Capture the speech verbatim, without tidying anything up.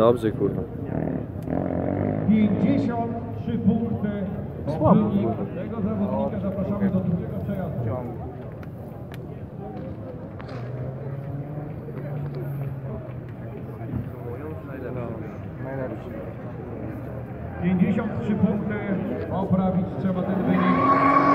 Dobrze, kurwa. pięćdziesiąt trzy punkty. Słabo, Wynik kurwa. tego zawodnika zapraszamy do drugiego przejazdu. pięćdziesiąt trzy punkty. Poprawić trzeba ten wynik.